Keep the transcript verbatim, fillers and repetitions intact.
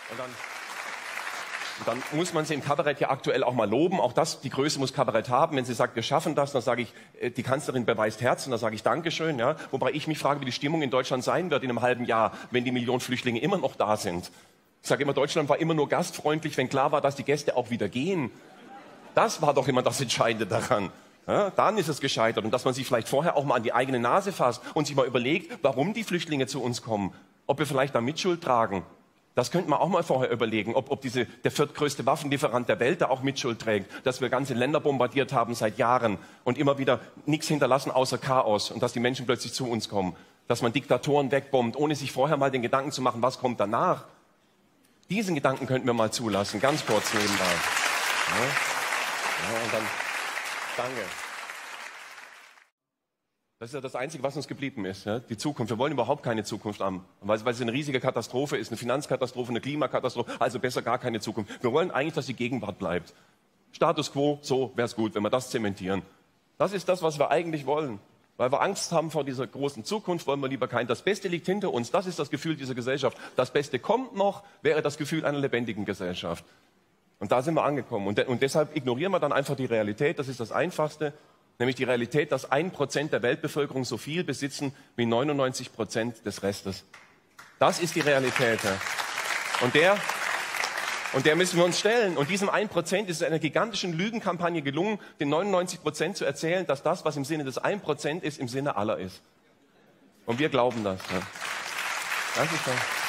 Und dann, und dann muss man sie im Kabarett ja aktuell auch mal loben. Auch das, die Größe muss Kabarett haben. Wenn sie sagt, wir schaffen das, dann sage ich, die Kanzlerin beweist Herz, und dann sage ich Dankeschön. Ja? Wobei ich mich frage, wie die Stimmung in Deutschland sein wird in einem halben Jahr, wenn die Millionen Flüchtlinge immer noch da sind. Ich sage immer, Deutschland war immer nur gastfreundlich, wenn klar war, dass die Gäste auch wieder gehen. Das war doch immer das Entscheidende daran. Ja, dann ist es gescheitert. Und dass man sich vielleicht vorher auch mal an die eigene Nase fasst und sich mal überlegt, warum die Flüchtlinge zu uns kommen. Ob wir vielleicht da Mitschuld tragen. Das könnte man auch mal vorher überlegen, ob, ob diese, der viertgrößte Waffenlieferant der Welt da auch Mitschuld trägt, dass wir ganze Länder bombardiert haben seit Jahren und immer wieder nichts hinterlassen außer Chaos und dass die Menschen plötzlich zu uns kommen. Dass man Diktatoren wegbombt, ohne sich vorher mal den Gedanken zu machen, was kommt danach. Diesen Gedanken könnten wir mal zulassen, ganz kurz nebenbei. Ja, ja, und dann, danke. Das ist ja das Einzige, was uns geblieben ist, ja? Die Zukunft. Wir wollen überhaupt keine Zukunft haben, weil, weil es eine riesige Katastrophe ist, eine Finanzkatastrophe, eine Klimakatastrophe, also besser gar keine Zukunft. Wir wollen eigentlich, dass die Gegenwart bleibt. Status quo, so wäre es gut, wenn wir das zementieren. Das ist das, was wir eigentlich wollen. Weil wir Angst haben vor dieser großen Zukunft, wollen wir lieber kein. Das Beste liegt hinter uns, das ist das Gefühl dieser Gesellschaft. Das Beste kommt noch, wäre das Gefühl einer lebendigen Gesellschaft. Und da sind wir angekommen. Und, de und deshalb ignorieren wir dann einfach die Realität, das ist das Einfachste. Nämlich die Realität, dass ein Prozent der Weltbevölkerung so viel besitzen wie neunundneunzig Prozent des Restes. Das ist die Realität. Ja. Und der, und der müssen wir uns stellen. Und diesem ein Prozent ist es einer gigantischen Lügenkampagne gelungen, den neunundneunzig Prozent zu erzählen, dass das, was im Sinne des ein Prozent ist, im Sinne aller ist. Und wir glauben das. Ja. Das ist das.